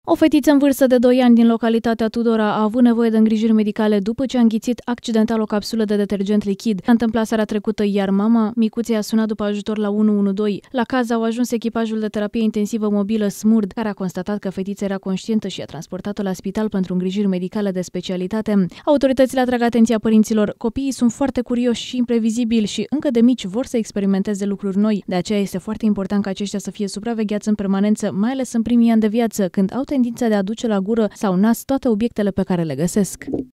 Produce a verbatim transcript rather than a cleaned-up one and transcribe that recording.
O fetiță în vârstă de doi ani din localitatea Tudora a avut nevoie de îngrijiri medicale după ce a înghițit accidental o capsulă de detergent lichid. S-a întâmplat seara trecută, iar mama micuței a sunat după ajutor la unu unu doi. La caz au ajuns echipajul de terapie intensivă mobilă SMURD, care a constatat că fetița era conștientă și a transportat-o la spital pentru îngrijiri medicale de specialitate. Autoritățile atrag atenția părinților. Copiii sunt foarte curioși și imprevizibili și încă de mici vor să experimenteze lucruri noi. De aceea este foarte important ca aceștia să fie supravegheați în permanență, mai ales în primii ani de viață, când au tendința de a duce la gură sau nas toate obiectele pe care le găsesc.